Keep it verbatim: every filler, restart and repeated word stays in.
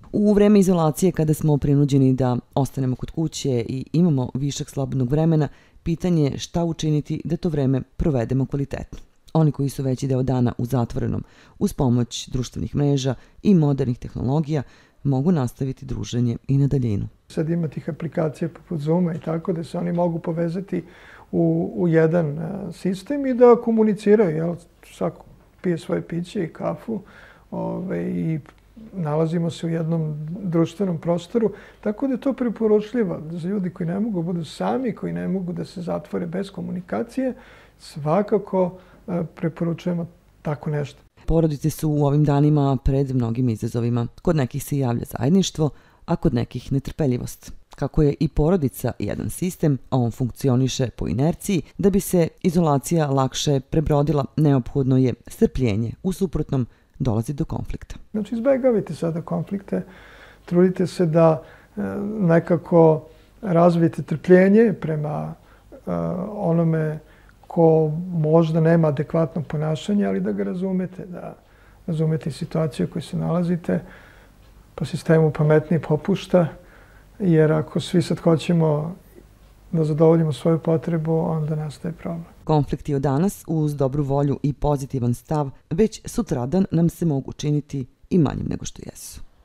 U vreme izolacije, kada smo prinuđeni da ostanemo kod kuće i imamo višak slobodnog vremena, pitanje je šta učiniti da to vreme provedemo kvalitetno. Oni koji su veći deo dana u zatvorenom, uz pomoć društvenih mreža i modernih tehnologija, mogu nastaviti druženje i na daljinu. Sad ima tih aplikacija poput Zooma i tako da se oni mogu povezati u, u jedan sistem i da komuniciraju. Jel? Svako pije svoje piće i kafu ove, i nalazimo se u jednom društvenom prostoru. Tako da je to preporučljivo za ljudi koji ne mogu budu sami, koji ne mogu da se zatvore bez komunikacije. Svakako preporučujemo tako nešto. Porodice su u ovim danima pred mnogim izazovima. Kod nekih se javlja zajedništvo, a kod nekih netrpeljivost. Kako je i porodica jedan sistem, a on funkcioniše po inerciji, da bi se izolacija lakše prebrodila, neophodno je strpljenje. U suprotnom dolazi do konflikta. Znači, izbegavite sada konflikte, trudite se da nekako razvijete trpljenje prema onome ko možda nema adekvatno ponašanje, ali da ga razumete, da razumete situaciju u kojoj se nalazite, po sistemu pametniji popušta, jer ako svi sad hoćemo da zadovoljimo svoju potrebu, onda nastaje problem. Konflikti od danas, uz dobru volju i pozitivan stav, već sutradan nam se mogu činiti i manjim nego što jesu.